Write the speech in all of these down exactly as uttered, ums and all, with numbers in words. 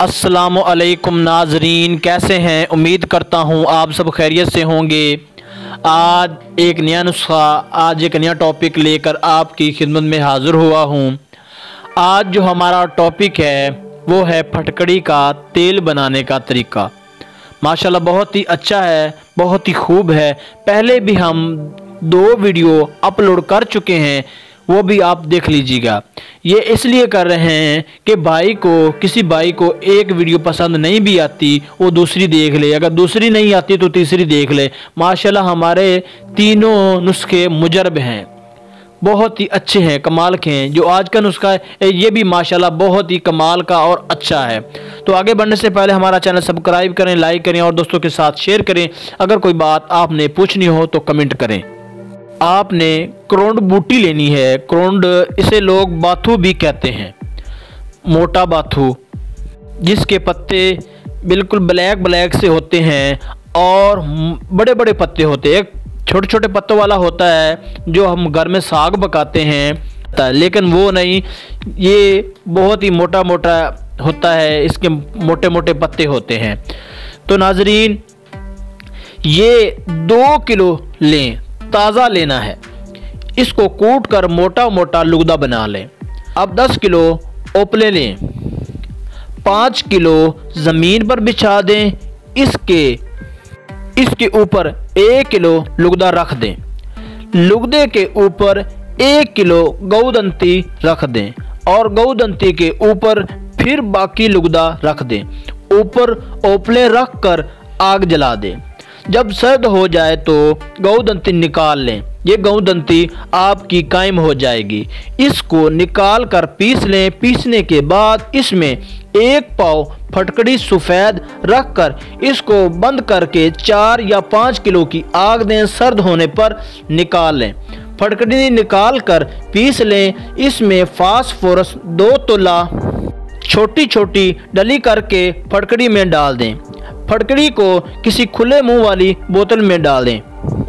अस्सलामु अलैकुम नाजरीन, कैसे हैं? उम्मीद करता हूँ आप सब खैरियत से होंगे। आज एक नया नुस्खा, आज एक नया टॉपिक लेकर आपकी खिदमत में हाज़िर हुआ हूँ। आज जो हमारा टॉपिक है वो है फटकड़ी का तेल बनाने का तरीका। माशाल्लाह बहुत ही अच्छा है, बहुत ही खूब है। पहले भी हम दो वीडियो अपलोड कर चुके हैं, वो भी आप देख लीजिएगा। ये इसलिए कर रहे हैं कि भाई को किसी भाई को एक वीडियो पसंद नहीं भी आती वो दूसरी देख ले, अगर दूसरी नहीं आती तो तीसरी देख ले। माशाल्लाह हमारे तीनों नुस्खे मुजरब हैं, बहुत ही अच्छे हैं, कमाल के हैं। जो आज का नुस्खा है ये भी माशाल्लाह बहुत ही कमाल का और अच्छा है। तो आगे बढ़ने से पहले हमारा चैनल सब्सक्राइब करें, लाइक करें और दोस्तों के साथ शेयर करें। अगर कोई बात आपने पूछनी हो तो कमेंट करें। आपने क्रोंड बूटी लेनी है। क्रोंड इसे लोग बाथू भी कहते हैं, मोटा बाथू, जिसके पत्ते बिल्कुल ब्लैक ब्लैक से होते हैं और बड़े बड़े पत्ते होते हैं। छोटे छोटे पत्तों वाला होता है जो हम घर में साग पकाते हैं, लेकिन वो नहीं, ये बहुत ही मोटा मोटा होता है, इसके मोटे मोटे पत्ते होते हैं। तो नाजरीन ये दो किलो लें, ताज़ा लेना है। इसको कूट कर मोटा मोटा लुगदा बना लें। अब दस किलो ओपले लें, पाँच किलो ज़मीन पर बिछा दें। इसके इसके ऊपर एक किलो लुगदा रख दें। लुगदे के ऊपर एक किलो गौदंती रख दें और गौदंती के ऊपर फिर बाकी लुगदा रख दें। ऊपर ओपले रख कर आग जला दें। जब सर्द हो जाए तो गौदंती निकाल लें। ये गौदंती आपकी कायम हो जाएगी। इसको निकाल कर पीस लें। पीसने के बाद इसमें एक पाव फटकड़ी सफ़ेद रख कर इसको बंद करके चार या पाँच किलो की आग दें। सर्द होने पर निकाल लें। फटकड़ी निकाल कर पीस लें। इसमें फास्फोरस दो तोला छोटी छोटी डली करके फटकड़ी में डाल दें। फटकड़ी को किसी खुले मुंह वाली बोतल में डाल दें।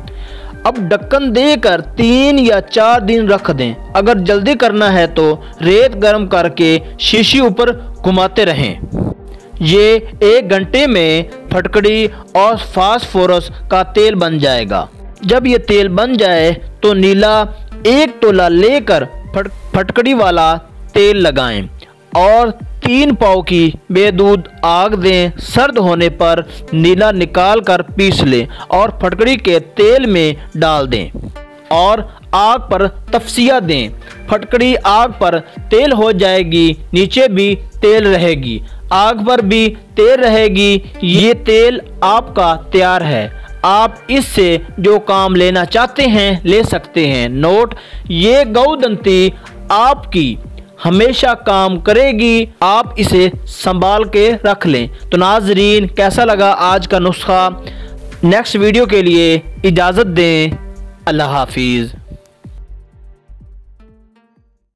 अब ढक्कन देकर तीन या चार दिन रख दें। अगर जल्दी करना है तो रेत गर्म करके शीशी ऊपर घुमाते रहें। ये एक घंटे में फटकड़ी और फास्फोरस का तेल बन जाएगा। जब ये तेल बन जाए तो नीला एक तोला लेकर फट फटकड़ी वाला तेल लगाएं और तीन पाव की बेदूध आग दें। सर्द होने पर नीला निकाल कर पीस लें और फटकड़ी के तेल में डाल दें और आग पर तफसिया दें। फटकड़ी आग पर तेल हो जाएगी, नीचे भी तेल रहेगी, आग पर भी तेल रहेगी। ये तेल आपका तैयार है। आप इससे जो काम लेना चाहते हैं ले सकते हैं। नोट, ये गौदंती आपकी हमेशा काम करेगी, आप इसे संभाल के रख लें। तो नाजरीन कैसा लगा आज का नुस्खा? नेक्स्ट वीडियो के लिए इजाज़त दें। अल्लाह हाफिज़।